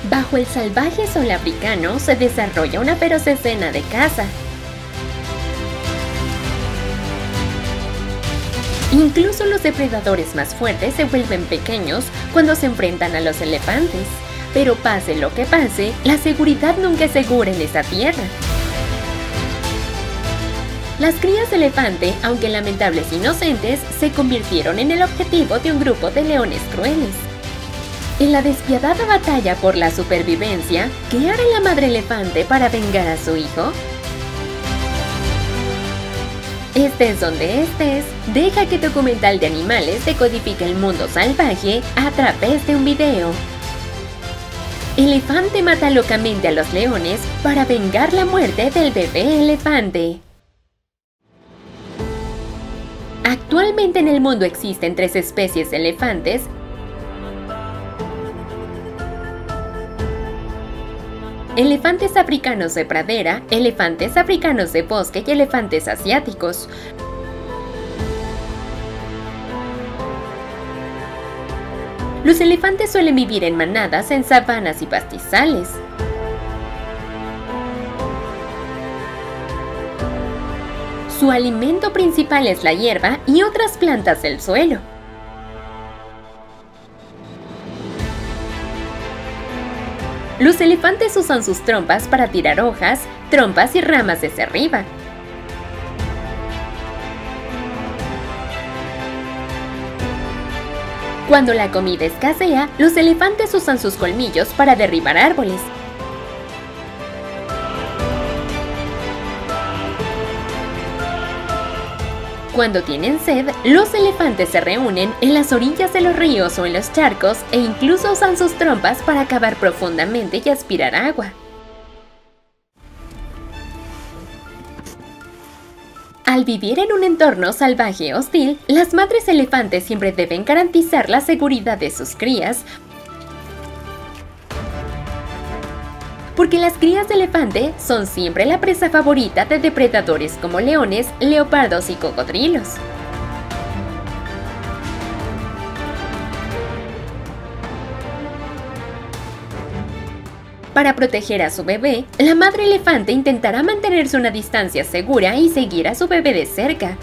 Bajo el salvaje sol africano se desarrolla una feroz escena de caza. Incluso los depredadores más fuertes se vuelven pequeños cuando se enfrentan a los elefantes. Pero pase lo que pase, la seguridad nunca es segura en esta tierra. Las crías de elefante, aunque lamentables e inocentes, se convirtieron en el objetivo de un grupo de leones crueles. En la despiadada batalla por la supervivencia, ¿qué hará la madre elefante para vengar a su hijo? Estés donde estés, deja que tu documental de animales decodifique el mundo salvaje a través de un video. Elefante mata locamente a los leones para vengar la muerte del bebé elefante. Actualmente en el mundo existen 3 especies de elefantes elefantes africanos de pradera, elefantes africanos de bosque y elefantes asiáticos. Los elefantes suelen vivir en manadas en sabanas y pastizales. Su alimento principal es la hierba y otras plantas del suelo. Los elefantes usan sus trompas para tirar hojas, trompas y ramas desde arriba. Cuando la comida escasea, los elefantes usan sus colmillos para derribar árboles. Cuando tienen sed, los elefantes se reúnen en las orillas de los ríos o en los charcos e incluso usan sus trompas para cavar profundamente y aspirar agua. Al vivir en un entorno salvaje hostil, las madres elefantes siempre deben garantizar la seguridad de sus crías, porque las crías de elefante son siempre la presa favorita de depredadores como leones, leopardos y cocodrilos. Para proteger a su bebé, la madre elefante intentará mantenerse a una distancia segura y seguir a su bebé de cerca.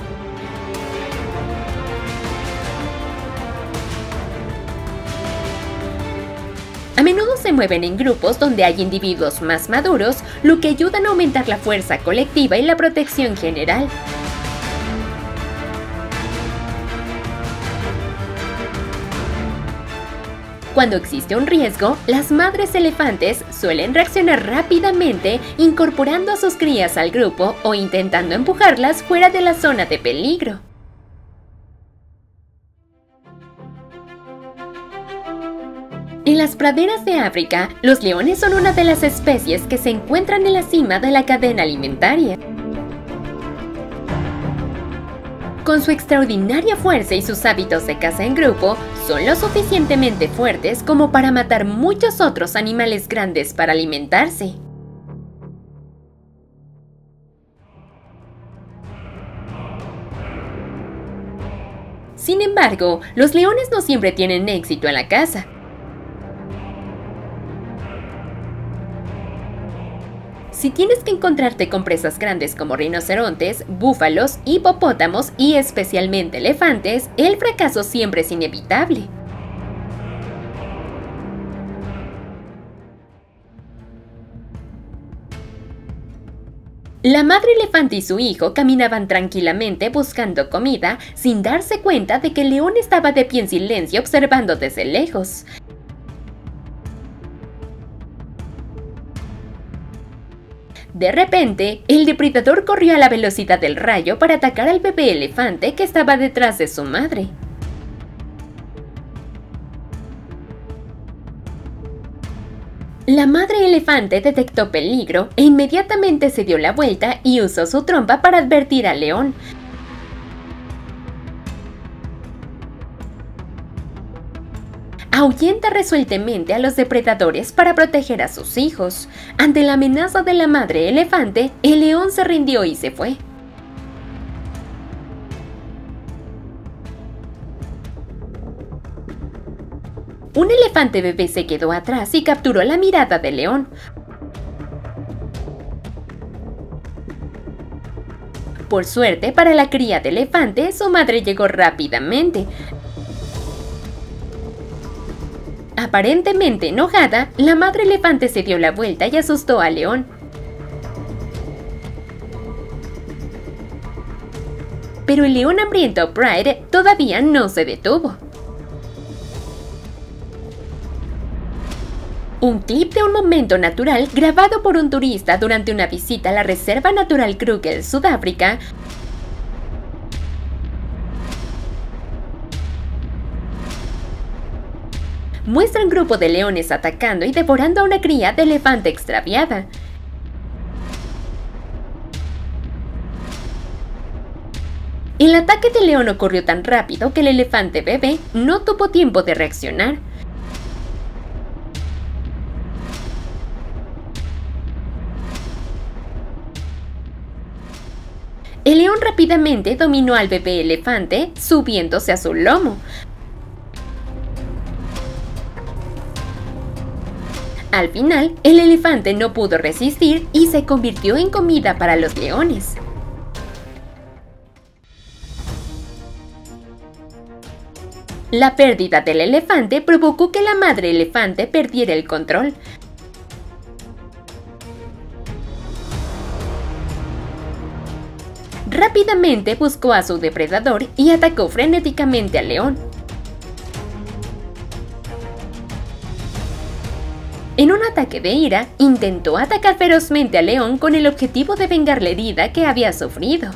A menudo se mueven en grupos donde hay individuos más maduros, lo que ayuda a aumentar la fuerza colectiva y la protección general. Cuando existe un riesgo, las madres elefantes suelen reaccionar rápidamente incorporando a sus crías al grupo o intentando empujarlas fuera de la zona de peligro. En las praderas de África, los leones son una de las especies que se encuentran en la cima de la cadena alimentaria. Con su extraordinaria fuerza y sus hábitos de caza en grupo, son lo suficientemente fuertes como para matar muchos otros animales grandes para alimentarse. Sin embargo, los leones no siempre tienen éxito en la caza. Si tienes que encontrarte con presas grandes como rinocerontes, búfalos, hipopótamos y especialmente elefantes, el fracaso siempre es inevitable. La madre elefante y su hijo caminaban tranquilamente buscando comida sin darse cuenta de que el león estaba de pie en silencio observando desde lejos. De repente, el depredador corrió a la velocidad del rayo para atacar al bebé elefante que estaba detrás de su madre. La madre elefante detectó peligro e inmediatamente se dio la vuelta y usó su trompa para advertir al león. Ahuyenta resueltamente a los depredadores para proteger a sus hijos. Ante la amenaza de la madre elefante, el león se rindió y se fue. Un elefante bebé se quedó atrás y capturó la mirada del león. Por suerte para la cría de elefante, su madre llegó rápidamente. Aparentemente enojada, la madre elefante se dio la vuelta y asustó al león. Pero el león hambriento Pride todavía no se detuvo. Un clip de un momento natural grabado por un turista durante una visita a la Reserva Natural Kruger, Sudáfrica, muestra un grupo de leones atacando y devorando a una cría de elefante extraviada. El ataque del león ocurrió tan rápido que el elefante bebé no tuvo tiempo de reaccionar. El león rápidamente dominó al bebé elefante, subiéndose a su lomo. Al final, el elefante no pudo resistir y se convirtió en comida para los leones. La pérdida del elefante provocó que la madre elefante perdiera el control. Rápidamente buscó a su depredador y atacó frenéticamente al león. En un ataque de ira, intentó atacar ferozmente al león con el objetivo de vengar la herida que había sufrido.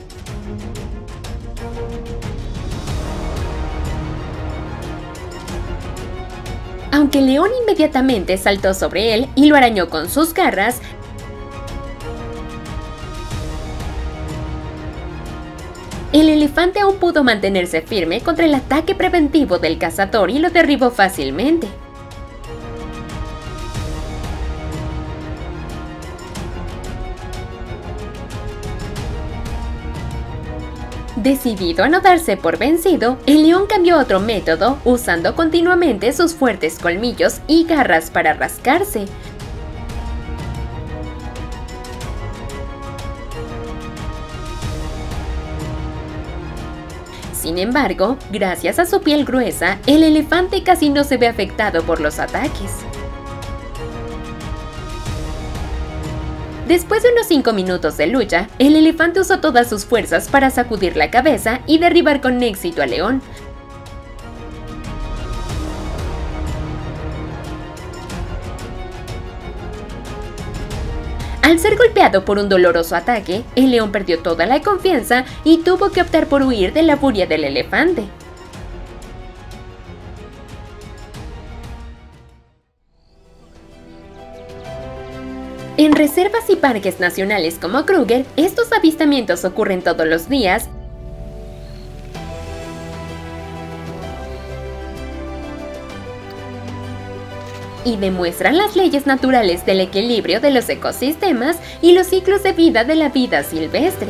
Aunque el león inmediatamente saltó sobre él y lo arañó con sus garras, el elefante aún pudo mantenerse firme contra el ataque preventivo del cazador y lo derribó fácilmente. Decidido a no darse por vencido, el león cambió a otro método, usando continuamente sus fuertes colmillos y garras para rascarse. Sin embargo, gracias a su piel gruesa, el elefante casi no se ve afectado por los ataques. Después de unos 5 minutos de lucha, el elefante usó todas sus fuerzas para sacudir la cabeza y derribar con éxito al león. Al ser golpeado por un doloroso ataque, el león perdió toda la confianza y tuvo que optar por huir de la furia del elefante. En reservas y parques nacionales como Kruger, estos avistamientos ocurren todos los días y demuestran las leyes naturales del equilibrio de los ecosistemas y los ciclos de vida de la vida silvestre.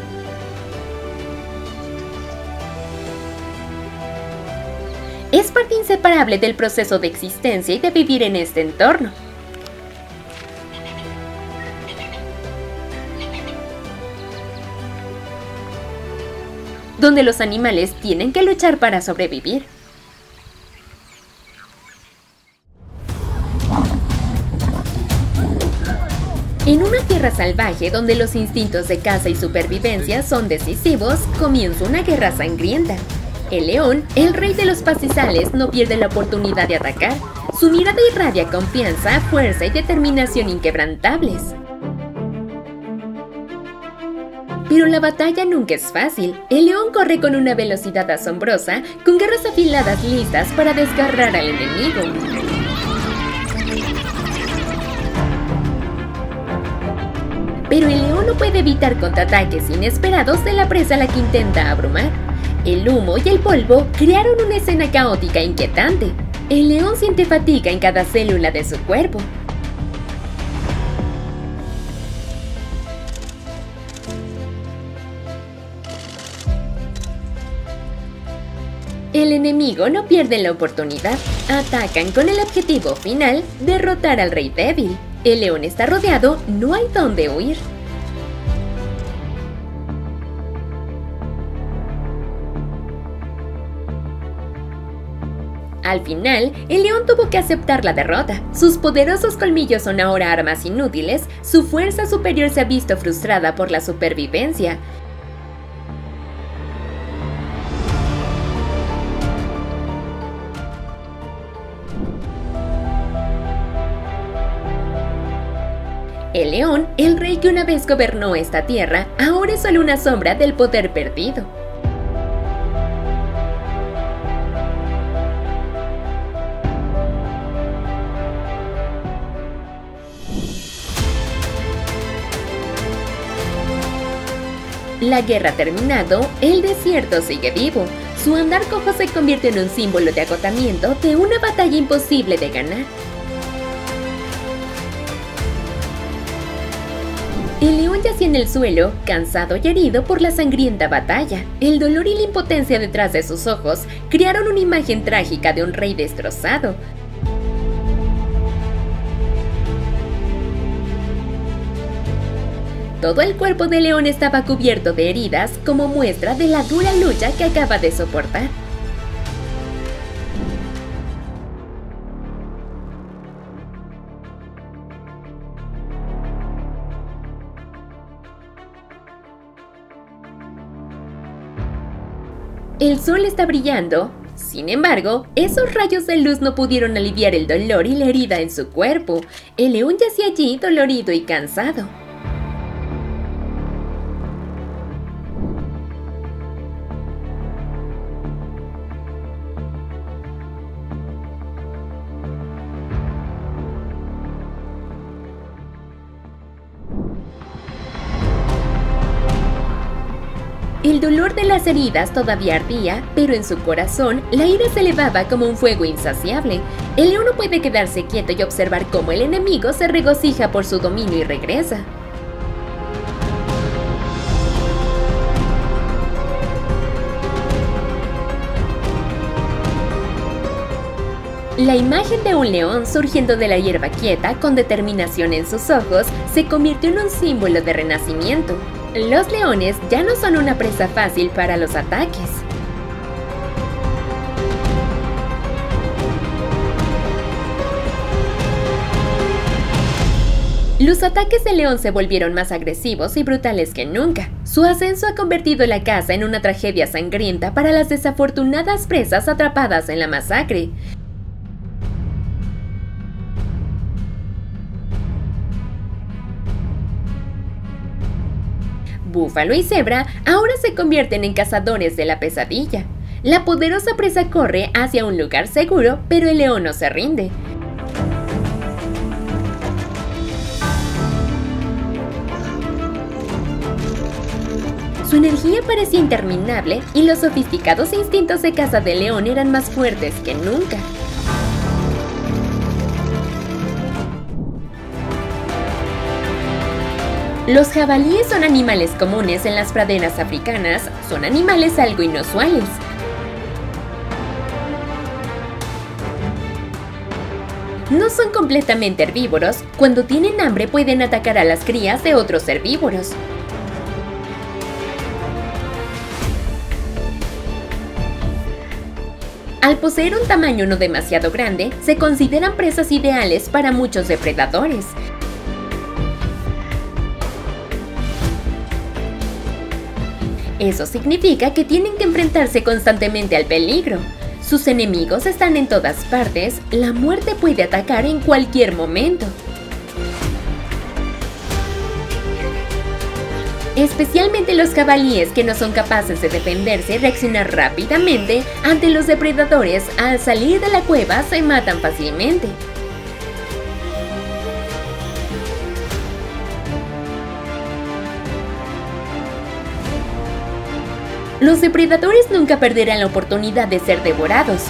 Es parte inseparable del proceso de existencia y de vivir en este entorno. Donde los animales tienen que luchar para sobrevivir. En una tierra salvaje donde los instintos de caza y supervivencia son decisivos, comienza una guerra sangrienta. El león, el rey de los pastizales, no pierde la oportunidad de atacar. Su mirada irradia confianza, fuerza y determinación inquebrantables. Pero la batalla nunca es fácil. El león corre con una velocidad asombrosa, con garras afiladas listas para desgarrar al enemigo. Pero el león no puede evitar contraataques inesperados de la presa a la que intenta abrumar. El humo y el polvo crearon una escena caótica e inquietante. El león siente fatiga en cada célula de su cuerpo. El enemigo no pierde la oportunidad. Atacan con el objetivo final, derrotar al rey débil. El león está rodeado, no hay dónde huir. Al final, el león tuvo que aceptar la derrota. Sus poderosos colmillos son ahora armas inútiles, su fuerza superior se ha visto frustrada por la supervivencia. El león, el rey que una vez gobernó esta tierra, ahora es solo una sombra del poder perdido. La guerra ha terminado, el desierto sigue vivo. Su andar cojo se convierte en un símbolo de agotamiento de una batalla imposible de ganar. El león yacía en el suelo, cansado y herido por la sangrienta batalla. El dolor y la impotencia detrás de sus ojos crearon una imagen trágica de un rey destrozado. Todo el cuerpo del león estaba cubierto de heridas como muestra de la dura lucha que acaba de soportar. El sol está brillando. Sin embargo, esos rayos de luz no pudieron aliviar el dolor y la herida en su cuerpo. El león yacía allí dolorido y cansado. El dolor de las heridas todavía ardía, pero en su corazón la ira se elevaba como un fuego insaciable. El león no puede quedarse quieto y observar cómo el enemigo se regocija por su dominio y regresa. La imagen de un león surgiendo de la hierba quieta con determinación en sus ojos se convirtió en un símbolo de renacimiento. Los leones ya no son una presa fácil para los ataques. Los ataques del león se volvieron más agresivos y brutales que nunca. Su ascenso ha convertido la caza en una tragedia sangrienta para las desafortunadas presas atrapadas en la masacre. Búfalo y cebra ahora se convierten en cazadores de la pesadilla. La poderosa presa corre hacia un lugar seguro, pero el león no se rinde. Su energía parecía interminable y los sofisticados instintos de caza del león eran más fuertes que nunca. Los jabalíes son animales comunes en las praderas africanas, son animales algo inusuales. No son completamente herbívoros, cuando tienen hambre pueden atacar a las crías de otros herbívoros. Al poseer un tamaño no demasiado grande, se consideran presas ideales para muchos depredadores. Eso significa que tienen que enfrentarse constantemente al peligro. Sus enemigos están en todas partes, la muerte puede atacar en cualquier momento. Especialmente los jabalíes que no son capaces de defenderse y reaccionar rápidamente ante los depredadores, al salir de la cueva se matan fácilmente. Los depredadores nunca perderán la oportunidad de ser devorados.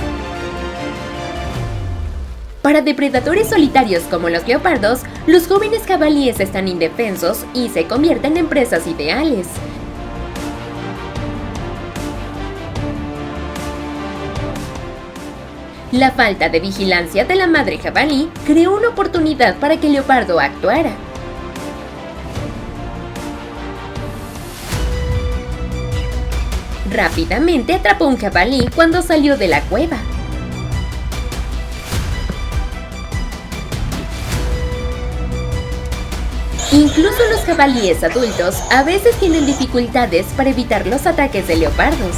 Para depredadores solitarios como los leopardos, los jóvenes jabalíes están indefensos y se convierten en presas ideales. La falta de vigilancia de la madre jabalí creó una oportunidad para que el leopardo actuara. Rápidamente atrapó un jabalí cuando salió de la cueva. Incluso los jabalíes adultos a veces tienen dificultades para evitar los ataques de leopardos.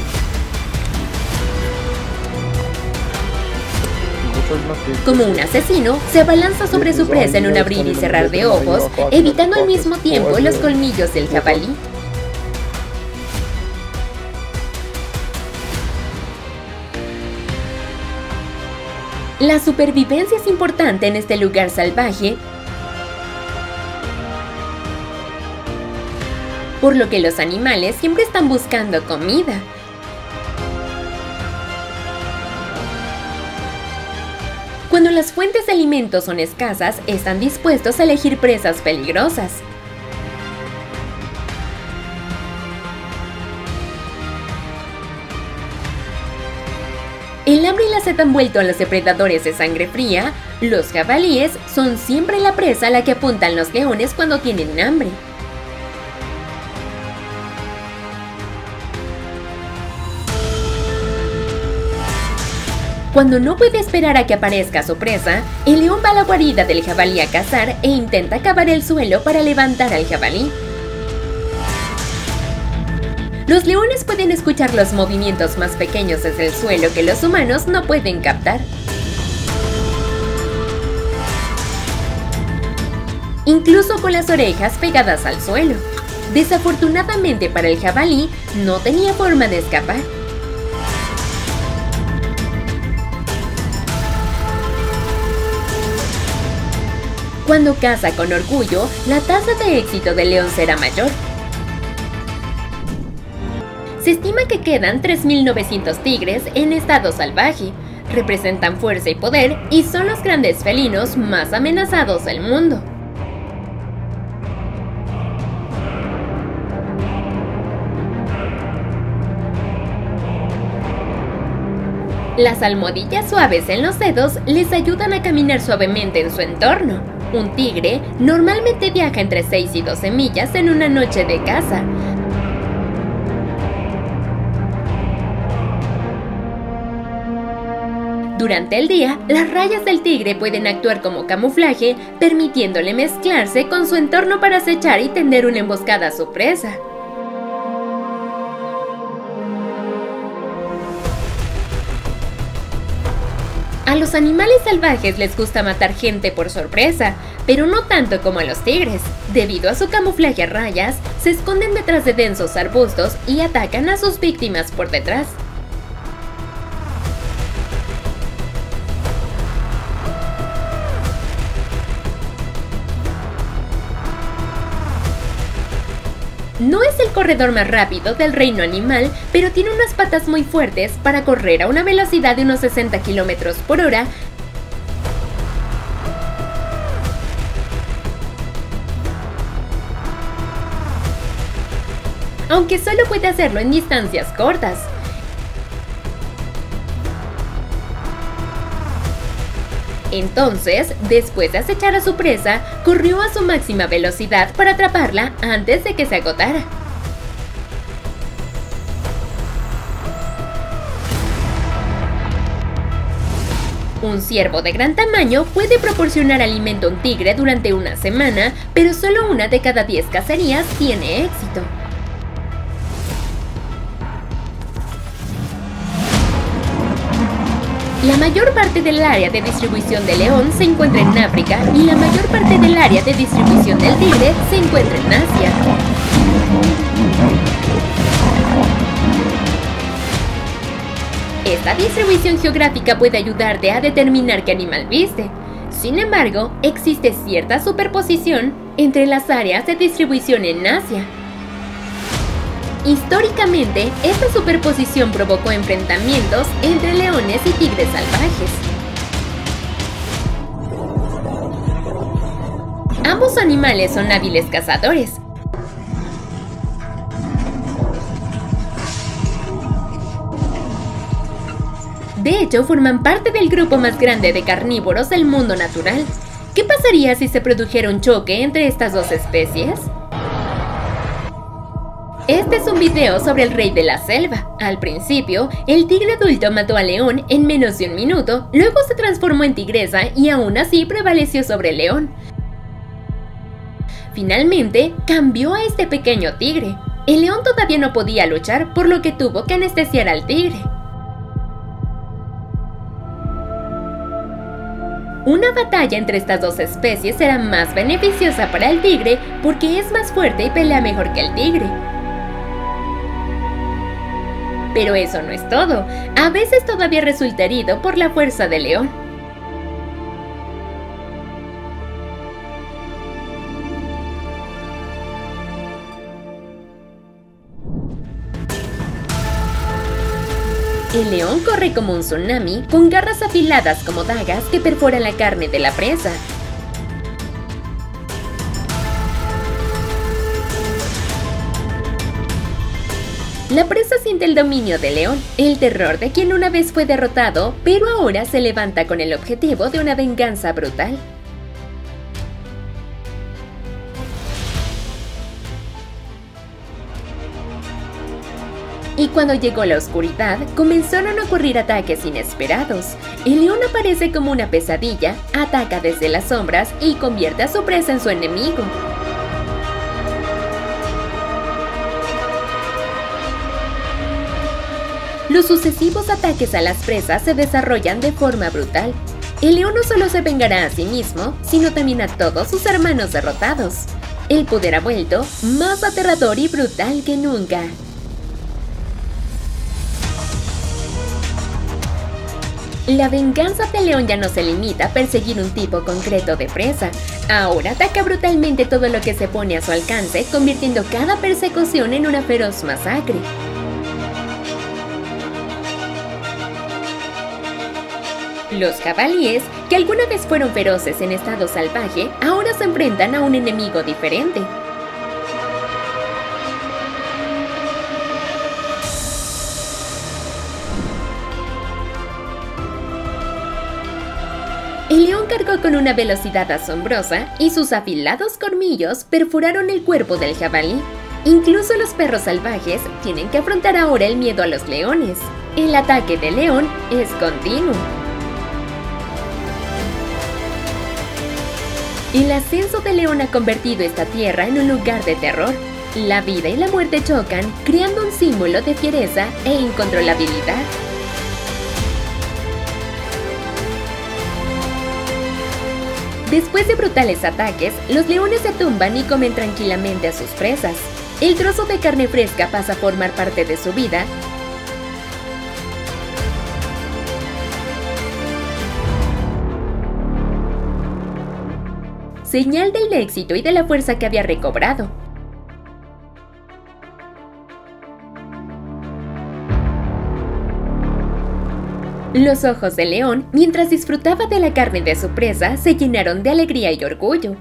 Como un asesino, se abalanza sobre su presa en un abrir y cerrar de ojos, evitando al mismo tiempo los colmillos del jabalí. La supervivencia es importante en este lugar salvaje, por lo que los animales siempre están buscando comida. Cuando las fuentes de alimentos son escasas, están dispuestos a elegir presas peligrosas. El hambre y la sed han vuelto a los depredadores de sangre fría. Los jabalíes son siempre la presa a la que apuntan los leones cuando tienen hambre. Cuando no puede esperar a que aparezca su presa, el león va a la guarida del jabalí a cazar e intenta cavar el suelo para levantar al jabalí. Los leones pueden escuchar los movimientos más pequeños desde el suelo que los humanos no pueden captar. Incluso con las orejas pegadas al suelo. Desafortunadamente para el jabalí, no tenía forma de escapar. Cuando caza con orgullo, la tasa de éxito del león será mayor. Se estima que quedan 3.900 tigres en estado salvaje. Representan fuerza y poder y son los grandes felinos más amenazados del mundo. Las almohadillas suaves en los dedos les ayudan a caminar suavemente en su entorno. Un tigre normalmente viaja entre 6 y 12 millas en una noche de caza. Durante el día, las rayas del tigre pueden actuar como camuflaje, permitiéndole mezclarse con su entorno para acechar y tender una emboscada a su presa. A los animales salvajes les gusta matar gente por sorpresa, pero no tanto como a los tigres. Debido a su camuflaje a rayas, se esconden detrás de densos arbustos y atacan a sus víctimas por detrás. No es el corredor más rápido del reino animal, pero tiene unas patas muy fuertes para correr a una velocidad de unos 60 km por hora. Aunque solo puede hacerlo en distancias cortas. Entonces, después de acechar a su presa, corrió a su máxima velocidad para atraparla antes de que se agotara. Un ciervo de gran tamaño puede proporcionar alimento a un tigre durante una semana, pero solo una de cada 10 cacerías tiene éxito. La mayor parte del área de distribución del león se encuentra en África y la mayor parte del área de distribución del tigre se encuentra en Asia. Esta distribución geográfica puede ayudarte a determinar qué animal viste. Sin embargo, existe cierta superposición entre las áreas de distribución en Asia. Históricamente, esta superposición provocó enfrentamientos entre leones y tigres salvajes. Ambos animales son hábiles cazadores. De hecho, forman parte del grupo más grande de carnívoros del mundo natural. ¿Qué pasaría si se produjera un choque entre estas dos especies? Este es un video sobre el rey de la selva. Al principio, el tigre adulto mató al león en menos de un minuto, luego se transformó en tigresa y aún así prevaleció sobre el león. Finalmente, cambió a este pequeño tigre. El león todavía no podía luchar, por lo que tuvo que anestesiar al tigre. Una batalla entre estas dos especies será más beneficiosa para el tigre porque es más fuerte y pelea mejor que el tigre. Pero eso no es todo. A veces todavía resulta herido por la fuerza del león. El león corre como un tsunami, con garras afiladas como dagas que perforan la carne de la presa. La presa siente el dominio del león, el terror de quien una vez fue derrotado, pero ahora se levanta con el objetivo de una venganza brutal. Y cuando llegó la oscuridad, comenzaron a ocurrir ataques inesperados. El león aparece como una pesadilla, ataca desde las sombras y convierte a su presa en su enemigo. Los sucesivos ataques a las presas se desarrollan de forma brutal. El león no solo se vengará a sí mismo, sino también a todos sus hermanos derrotados. El poder ha vuelto más aterrador y brutal que nunca. La venganza del león ya no se limita a perseguir un tipo concreto de presa. Ahora ataca brutalmente todo lo que se pone a su alcance, convirtiendo cada persecución en una feroz masacre. Los jabalíes, que alguna vez fueron feroces en estado salvaje, ahora se enfrentan a un enemigo diferente. El león cargó con una velocidad asombrosa y sus afilados colmillos perforaron el cuerpo del jabalí. Incluso los perros salvajes tienen que afrontar ahora el miedo a los leones. El ataque del león es continuo. El ascenso del león ha convertido esta tierra en un lugar de terror. La vida y la muerte chocan, creando un símbolo de fiereza e incontrolabilidad. Después de brutales ataques, los leones se tumban y comen tranquilamente a sus presas. El trozo de carne fresca pasa a formar parte de su vida. Señal del éxito y de la fuerza que había recobrado. Los ojos del león, mientras disfrutaba de la carne de su presa, se llenaron de alegría y orgullo.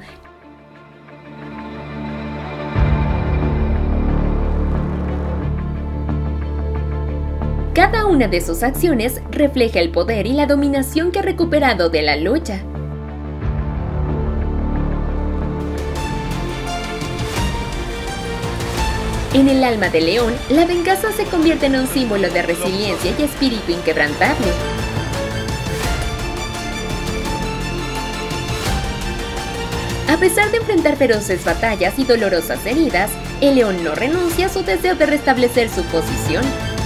Cada una de sus acciones refleja el poder y la dominación que ha recuperado de la lucha. En el alma del león, la venganza se convierte en un símbolo de resiliencia y espíritu inquebrantable. A pesar de enfrentar feroces batallas y dolorosas heridas, el león no renuncia a su deseo de restablecer su posición.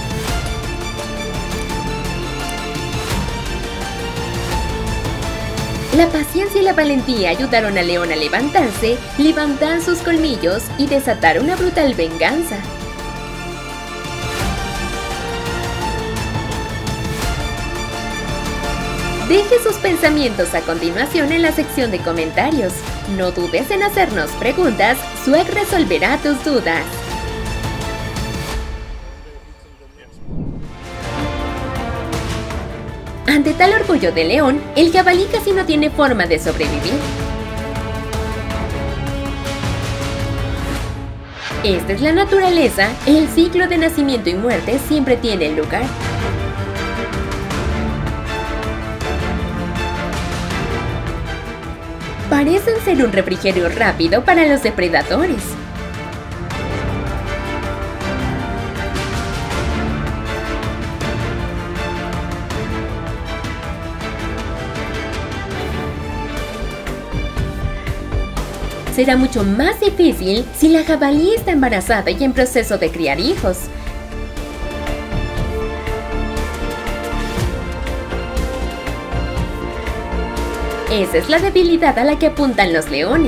La paciencia y la valentía ayudaron al león a levantarse, levantar sus colmillos y desatar una brutal venganza. Deje sus pensamientos a continuación en la sección de comentarios. No dudes en hacernos preguntas, Swag resolverá tus dudas. Ante tal orgullo de león, el jabalí casi no tiene forma de sobrevivir. Esta es la naturaleza, el ciclo de nacimiento y muerte siempre tiene lugar. parecen ser un refrigerio rápido para los depredadores. Será mucho más difícil si la jabalí está embarazada y en proceso de criar hijos. Esa es la debilidad a la que apuntan los leones.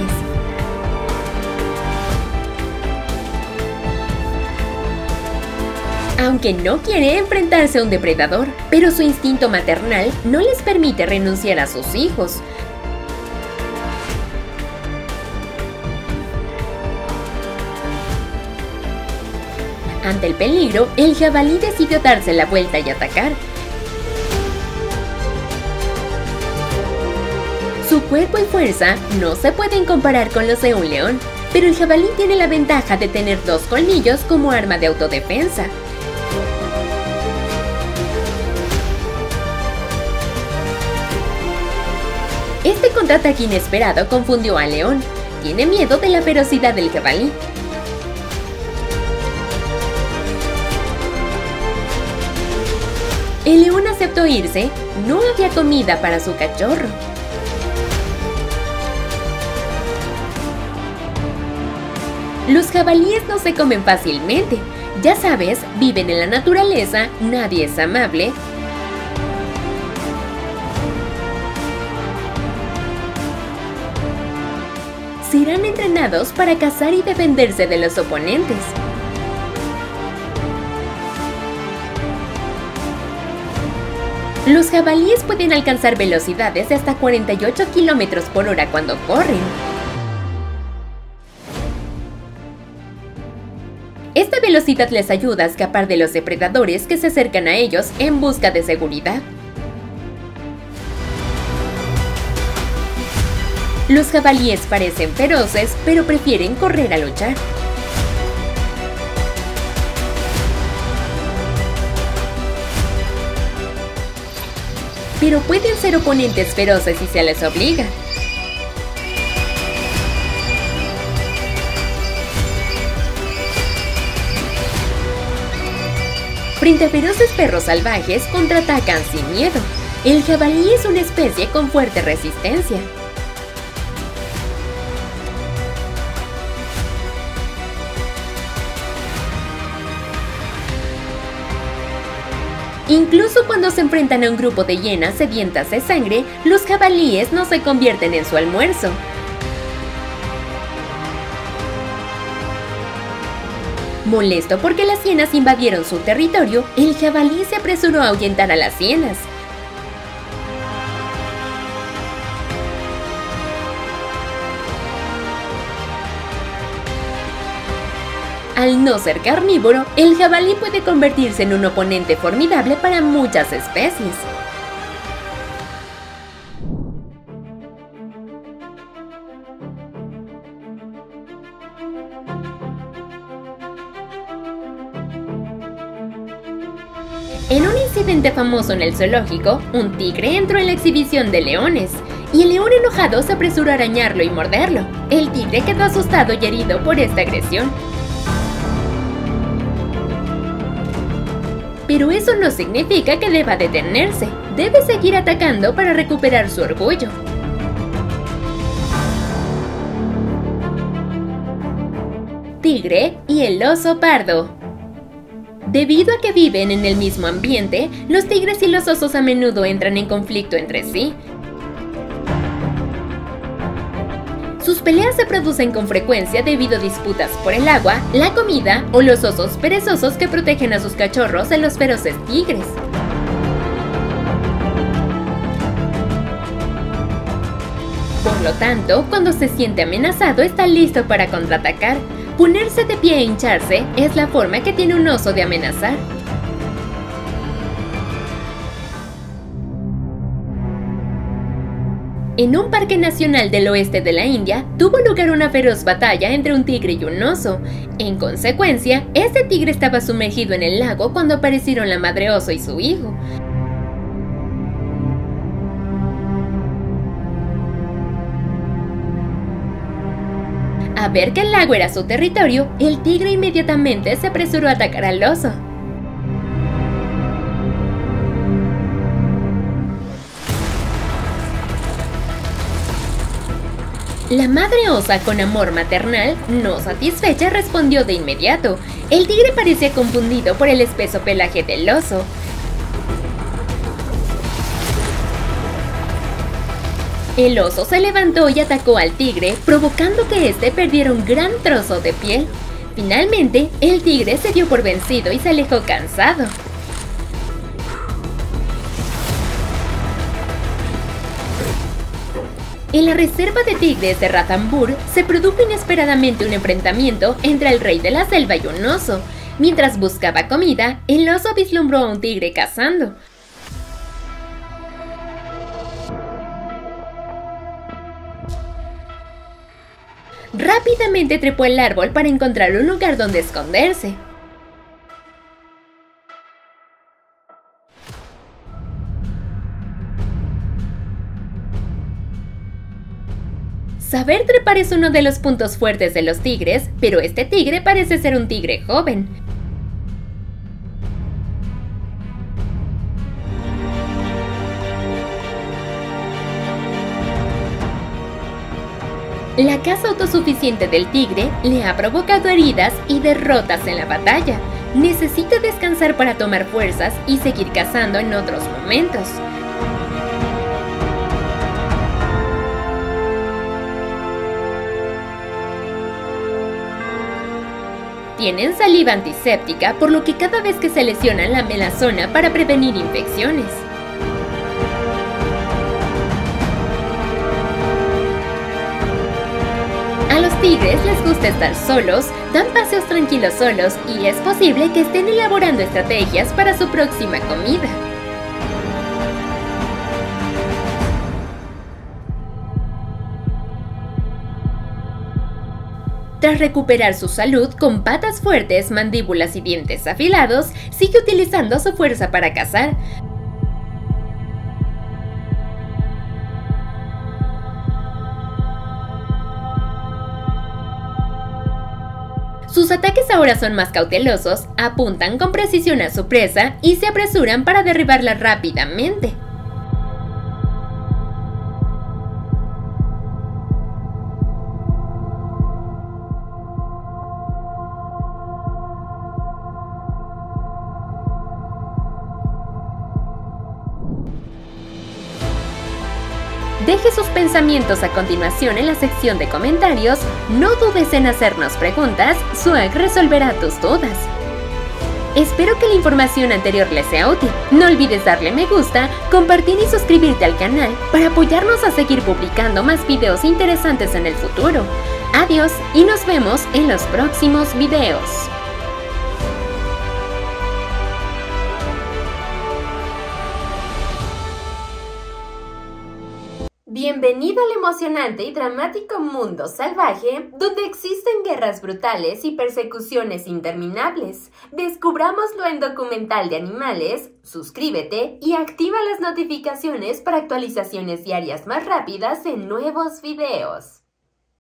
Aunque no quiere enfrentarse a un depredador, pero su instinto maternal no les permite renunciar a sus hijos. Ante el peligro, el jabalí decidió darse la vuelta y atacar. Su cuerpo y fuerza no se pueden comparar con los de un león, pero el jabalí tiene la ventaja de tener 2 colmillos como arma de autodefensa. Este contraataque inesperado confundió al león. Tiene miedo de la ferocidad del jabalí. El león aceptó irse. No había comida para su cachorro. Los jabalíes no se comen fácilmente. Ya sabes, viven en la naturaleza, nadie es amable. Serán entrenados para cazar y defenderse de los oponentes. Los jabalíes pueden alcanzar velocidades de hasta 48 km/h cuando corren. Esta velocidad les ayuda a escapar de los depredadores que se acercan a ellos en busca de seguridad. Los jabalíes parecen feroces, pero prefieren correr a luchar. Pero pueden ser oponentes feroces si se les obliga. Frente a feroces perros salvajes, contraatacan sin miedo. El jabalí es una especie con fuerte resistencia. Incluso cuando se enfrentan a un grupo de hienas sedientas de sangre, los jabalíes no se convierten en su almuerzo. Molesto porque las hienas invadieron su territorio, el jabalí se apresuró a ahuyentar a las hienas. Al no ser carnívoro, el jabalí puede convertirse en un oponente formidable para muchas especies. En un incidente famoso en el zoológico, un tigre entró en la exhibición de leones, y el león enojado se apresuró a arañarlo y morderlo. El tigre quedó asustado y herido por esta agresión. Pero eso no significa que deba detenerse. Debe seguir atacando para recuperar su orgullo. Tigre y el oso pardo. Debido a que viven en el mismo ambiente, los tigres y los osos a menudo entran en conflicto entre sí. Sus peleas se producen con frecuencia debido a disputas por el agua, la comida o los osos perezosos que protegen a sus cachorros de los feroces tigres. Por lo tanto, cuando se siente amenazado está listo para contraatacar. Ponerse de pie e hincharse es la forma que tiene un oso de amenazar. En un parque nacional del oeste de la India, tuvo lugar una feroz batalla entre un tigre y un oso. En consecuencia, este tigre estaba sumergido en el lago cuando aparecieron la madre oso y su hijo. Al ver que el lago era su territorio, el tigre inmediatamente se apresuró a atacar al oso. La madre osa, con amor maternal, no satisfecha, respondió de inmediato. El tigre parecía confundido por el espeso pelaje del oso. El oso se levantó y atacó al tigre, provocando que éste perdiera un gran trozo de piel. Finalmente, el tigre se dio por vencido y se alejó cansado. En la reserva de tigres de Ranthambore se produjo inesperadamente un enfrentamiento entre el rey de la selva y un oso. Mientras buscaba comida, el oso vislumbró a un tigre cazando. Rápidamente trepó el árbol para encontrar un lugar donde esconderse. Saber trepar es uno de los puntos fuertes de los tigres, pero este tigre parece ser un tigre joven. La caza autosuficiente del tigre le ha provocado heridas y derrotas en la batalla. Necesita descansar para tomar fuerzas y seguir cazando en otros momentos. Tienen saliva antiséptica, por lo que cada vez que se lesionan lamen la zona para prevenir infecciones. A los tigres les gusta estar solos, dan paseos tranquilos solos y es posible que estén elaborando estrategias para su próxima comida. Tras recuperar su salud con patas fuertes, mandíbulas y dientes afilados, sigue utilizando su fuerza para cazar. Sus ataques ahora son más cautelosos, apuntan con precisión a su presa y se apresuran para derribarla rápidamente. Deje sus pensamientos a continuación en la sección de comentarios, no dudes en hacernos preguntas, Swag resolverá tus dudas. Espero que la información anterior les sea útil, no olvides darle me gusta, compartir y suscribirte al canal para apoyarnos a seguir publicando más videos interesantes en el futuro. Adiós y nos vemos en los próximos videos. Bienvenido al emocionante y dramático mundo salvaje, donde existen guerras brutales y persecuciones interminables. Descubrámoslo en Documental de Animales. Suscríbete y activa las notificaciones para actualizaciones diarias más rápidas en nuevos videos.